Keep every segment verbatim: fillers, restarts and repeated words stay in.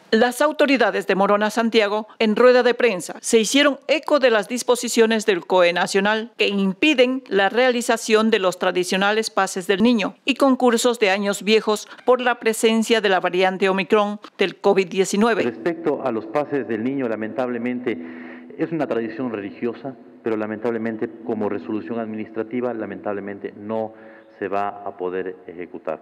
Las autoridades de Morona Santiago, en rueda de prensa, se hicieron eco de las disposiciones del C O E Nacional que impiden la realización de los tradicionales pases del niño y concursos de años viejos por la presencia de la variante Omicron del COVID diecinueve. Respecto a los pases del niño, lamentablemente es una tradición religiosa, pero lamentablemente como resolución administrativa, lamentablemente no se va a poder ejecutar.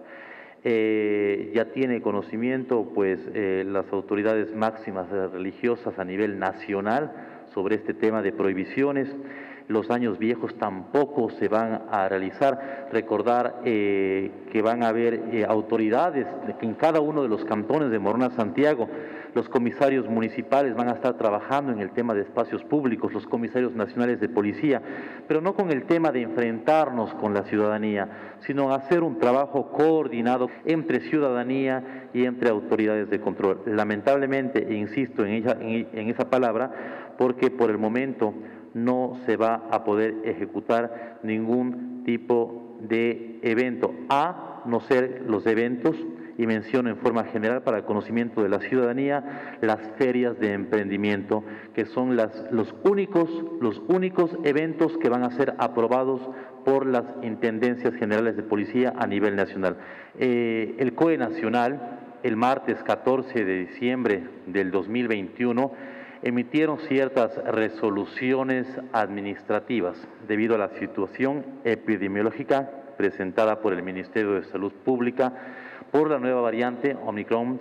Eh, ya tiene conocimiento pues eh, las autoridades máximas religiosas a nivel nacional sobre este tema de prohibiciones. Los años viejos tampoco se van a realizar. Recordar eh, que van a haber eh, autoridades en cada uno de los cantones de Morona Santiago. Los comisarios municipales van a estar trabajando en el tema de espacios públicos, los comisarios nacionales de policía, pero no con el tema de enfrentarnos con la ciudadanía, sino hacer un trabajo coordinado entre ciudadanía y entre autoridades de control. Lamentablemente, e insisto en esa, en esa palabra, porque por el momento no se va a poder ejecutar ningún tipo de evento, a no ser los eventos, y menciono en forma general para el conocimiento de la ciudadanía, las ferias de emprendimiento, que son las, los, únicos, los únicos eventos que van a ser aprobados por las intendencias generales de policía a nivel nacional. Eh, el C O E Nacional, el martes catorce de diciembre del dos mil veintiuno, emitieron ciertas resoluciones administrativas debido a la situación epidemiológica presentada por el Ministerio de Salud Pública por la nueva variante Omicron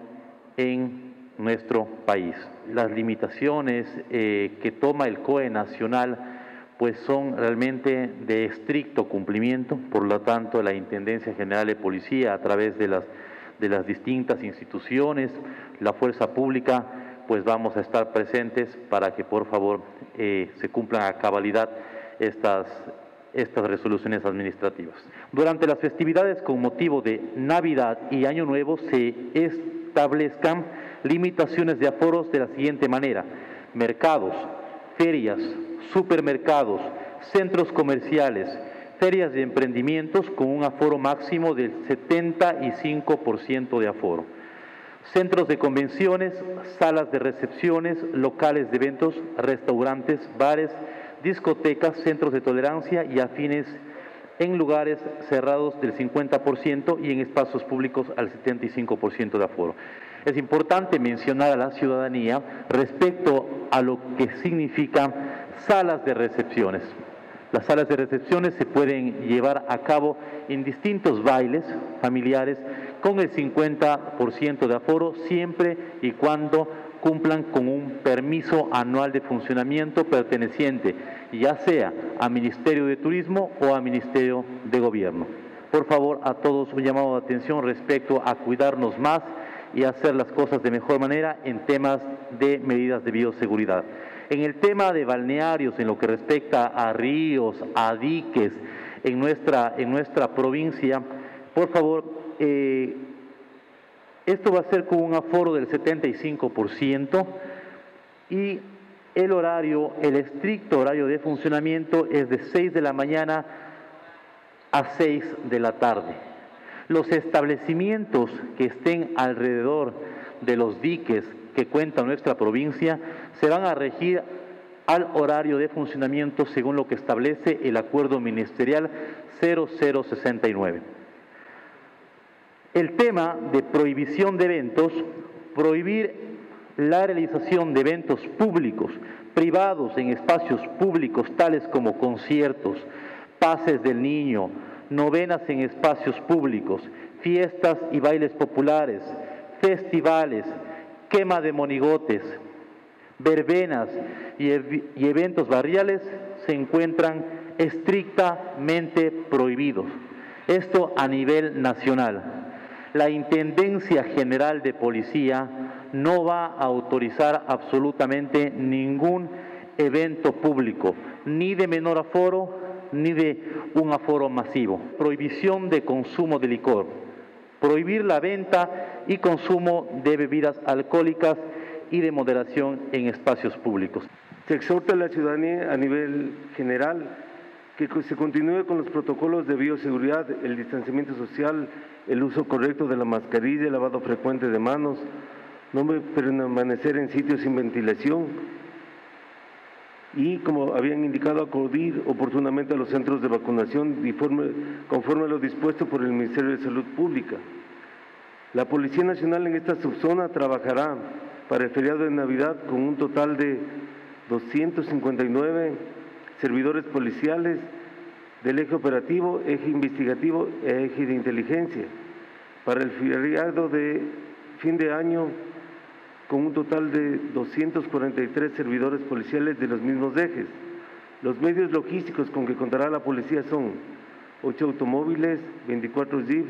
en nuestro país. Las limitaciones eh, que toma el C O E Nacional pues son realmente de estricto cumplimiento, por lo tanto la Intendencia General de Policía a través de las, de las distintas instituciones, la fuerza pública, pues vamos a estar presentes para que por favor eh, se cumplan a cabalidad estas, estas resoluciones administrativas. Durante las festividades con motivo de Navidad y Año Nuevo se establezcan limitaciones de aforos de la siguiente manera: mercados, ferias, supermercados, centros comerciales, ferias de emprendimientos con un aforo máximo del setenta y cinco por ciento de aforo. Centros de convenciones, salas de recepciones, locales de eventos, restaurantes, bares, discotecas, centros de tolerancia y afines en lugares cerrados del cincuenta por ciento y en espacios públicos al setenta y cinco por ciento de aforo. Es importante mencionar a la ciudadanía respecto a lo que significan salas de recepciones. Las salas de recepciones se pueden llevar a cabo en distintos bailes familiares con el cincuenta por ciento de aforo, siempre y cuando cumplan con un permiso anual de funcionamiento perteneciente ya sea a Ministerio de Turismo o a Ministerio de Gobierno. Por favor, a todos un llamado de atención respecto a cuidarnos más y hacer las cosas de mejor manera en temas de medidas de bioseguridad. En el tema de balnearios, en lo que respecta a ríos, a diques, en nuestra, en nuestra provincia, por favor, eh, esto va a ser con un aforo del setenta y cinco por ciento y el horario, el estricto horario de funcionamiento es de seis de la mañana a seis de la tarde. Los establecimientos que estén alrededor de los diques que cuenta nuestra provincia se van a regir al horario de funcionamiento según lo que establece el acuerdo ministerial cero cero sesenta y nueve. El tema de prohibición de eventos, prohibir la realización de eventos públicos, privados en espacios públicos tales como conciertos, pases del niño, novenas en espacios públicos, fiestas y bailes populares, festivales, quema de monigotes, verbenas y, ev y eventos barriales se encuentran estrictamente prohibidos. Esto a nivel nacional. La Intendencia General de Policía no va a autorizar absolutamente ningún evento público, ni de menor aforo, ni de un aforo masivo. Prohibición de consumo de licor, prohibir la venta y consumo de bebidas alcohólicas y de moderación en espacios públicos. Se exhorta a la ciudadanía a nivel general que se continúe con los protocolos de bioseguridad, el distanciamiento social, el uso correcto de la mascarilla, el lavado frecuente de manos, no permanecer en sitios sin ventilación y, como habían indicado, acudir oportunamente a los centros de vacunación conforme a lo dispuesto por el Ministerio de Salud Pública. La Policía Nacional en esta subzona trabajará para el feriado de Navidad con un total de doscientos cincuenta y nueve servidores policiales del eje operativo, eje investigativo e eje de inteligencia. Para el feriado de fin de año, con un total de doscientos cuarenta y tres servidores policiales de los mismos ejes. Los medios logísticos con que contará la policía son ocho automóviles, veinticuatro jeeps,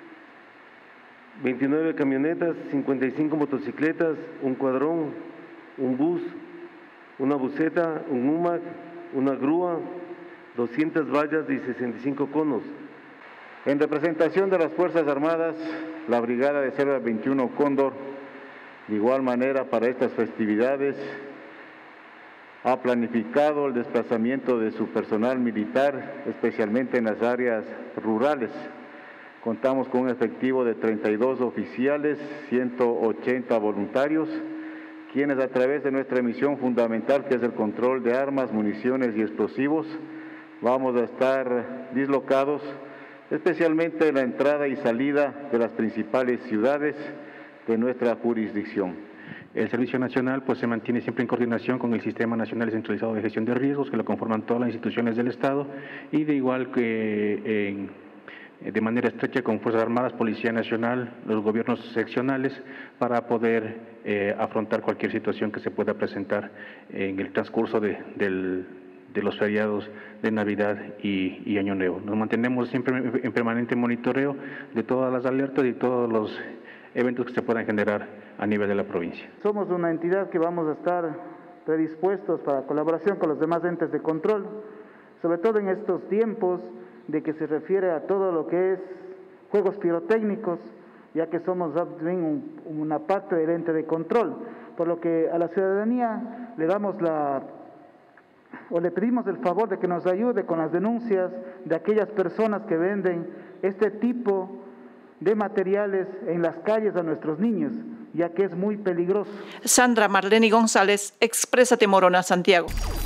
veintinueve camionetas, cincuenta y cinco motocicletas, un cuadrón, un bus, una buseta, un U M A C, una grúa, doscientas vallas y sesenta y cinco conos. En representación de las Fuerzas Armadas, la Brigada de Selva veintiuno Cóndor, de igual manera para estas festividades, ha planificado el desplazamiento de su personal militar, especialmente en las áreas rurales. Contamos con un efectivo de treinta y dos oficiales, ciento ochenta voluntarios, quienes a través de nuestra misión fundamental, que es el control de armas, municiones y explosivos, vamos a estar dislocados, especialmente en la entrada y salida de las principales ciudades de nuestra jurisdicción. El Servicio Nacional pues, se mantiene siempre en coordinación con el Sistema Nacional Centralizado de Gestión de Riesgos, que lo conforman todas las instituciones del Estado, y de igual que en De manera estrecha con Fuerzas Armadas, Policía Nacional, los gobiernos seccionales, para poder eh, afrontar cualquier situación que se pueda presentar en el transcurso de, del, de los feriados de Navidad y, y Año Nuevo. Nos mantenemos siempre en permanente monitoreo de todas las alertas y todos los eventos que se puedan generar a nivel de la provincia. Somos una entidad que vamos a estar predispuestos para colaboración con los demás entes de control, sobre todo en estos tiempos de que se refiere a todo lo que es juegos pirotécnicos, ya que somos también una parte del ente de control, por lo que a la ciudadanía le damos la, o le pedimos el favor de que nos ayude con las denuncias de aquellas personas que venden este tipo de materiales en las calles a nuestros niños, ya que es muy peligroso. Sandra Marlene González, Exprésate Morona, Santiago.